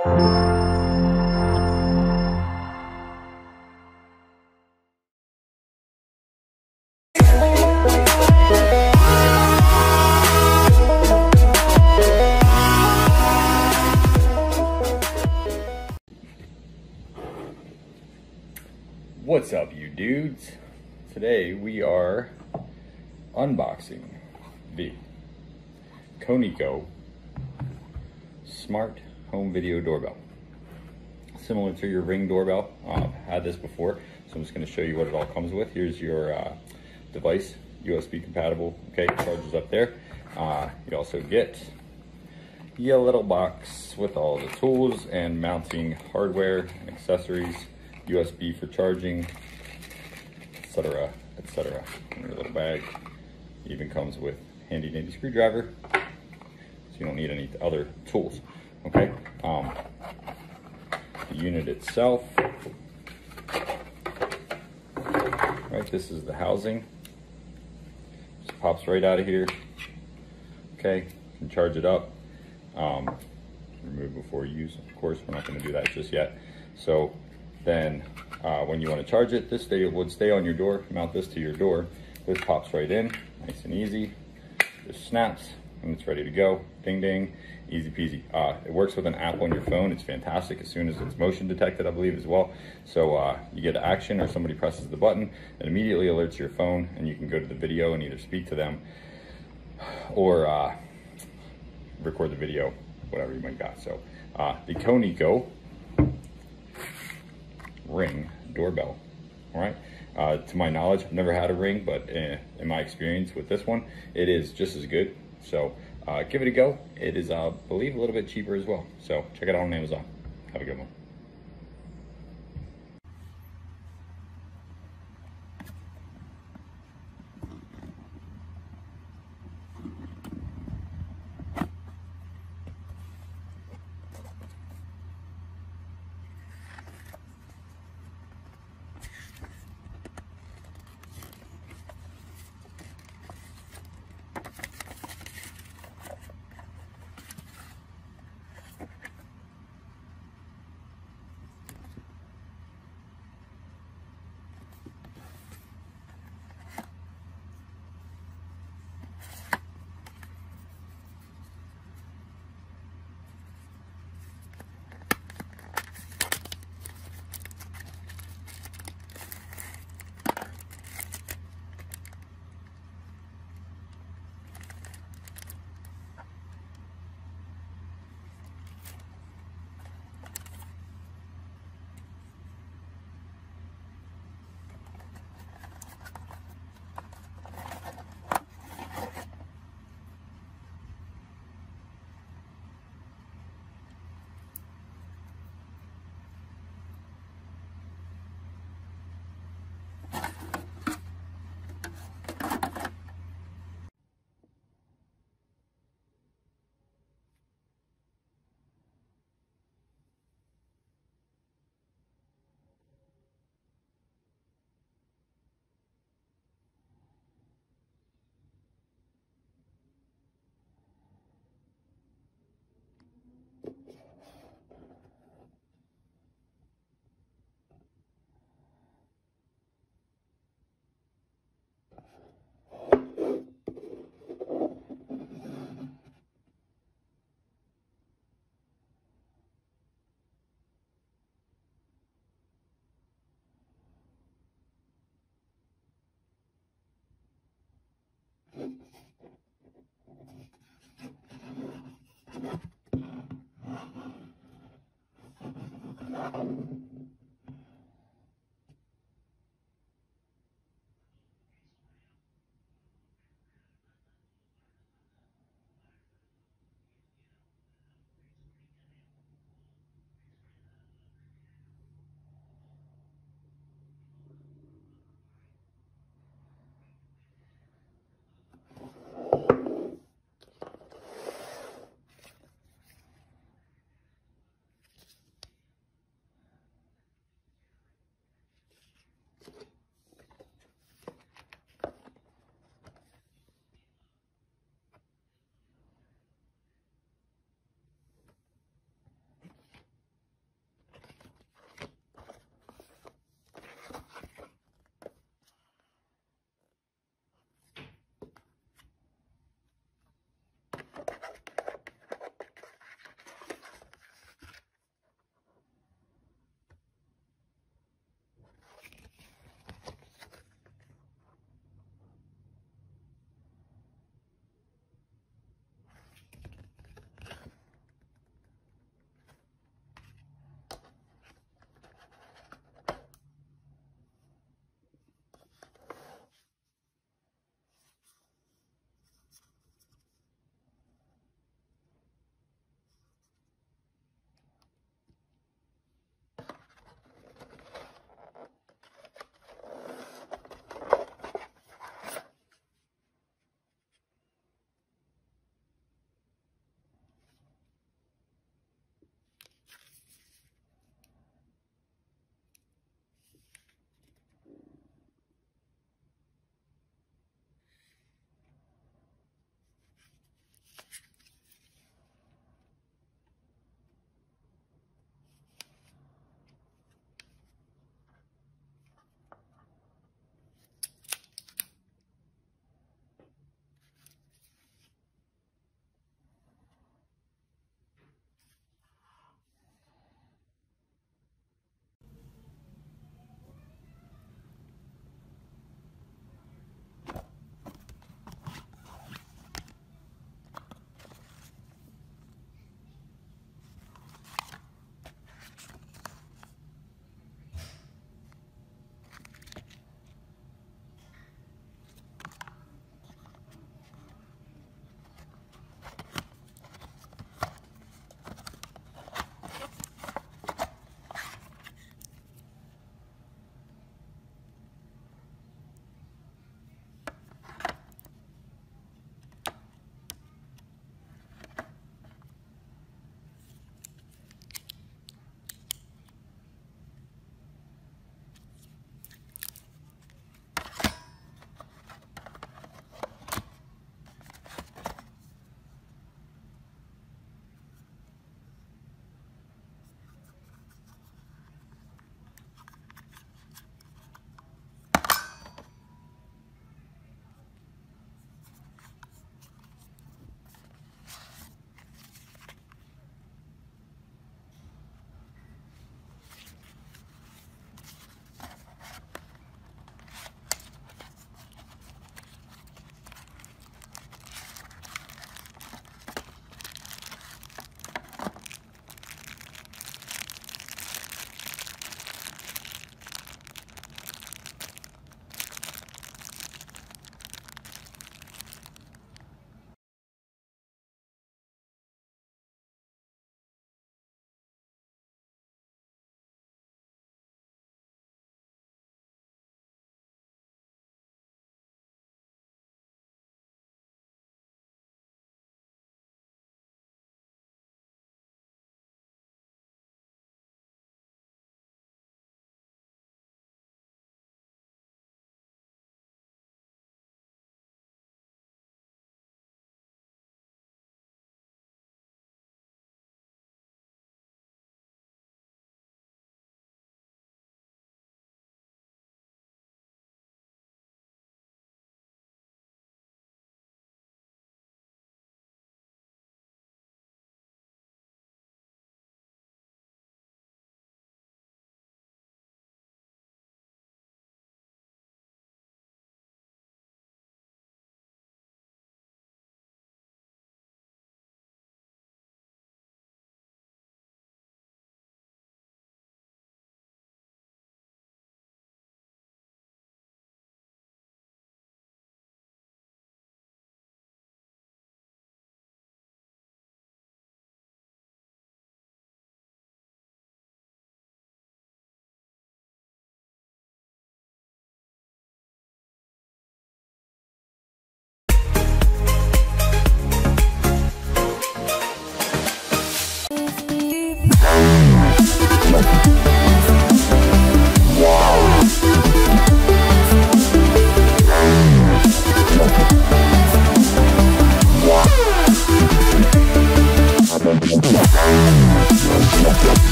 What's up, you dudes? Today we are unboxing the Conico smart home video doorbell. Similar to your Ring doorbell. I've had this before, so I'm just going to show you what it all comes with. Here's your device, USB compatible. Okay, charges up there. You also get a little box with all the tools and mounting hardware and accessories. USB for charging, etc., etc. In your little bag. It even comes with handy dandy screwdriver, so you don't need any other tools. Okay. The unit itself, right? This is the housing. Just pops right out of here. Okay. You can charge it up. Remove before use. Of course, we're not going to do that just yet. So then when you want to charge it, this would stay on your door. Mount this to your door. This pops right in, nice and easy. Just snaps and it's ready to go. Ding ding, easy peasy. It works with an app on your phone. It's fantastic as soon as it's motion detected, I believe, as well. So you get action or somebody presses the button, it immediately alerts your phone and you can go to the video and either speak to them or record the video, whatever you might got. So the Conico Ring doorbell. All right. To my knowledge, I've never had a Ring, but in my experience with this one, it is just as good. So give it a go. It is, I believe, a little bit cheaper as well. So check it out on Amazon. Have a good one.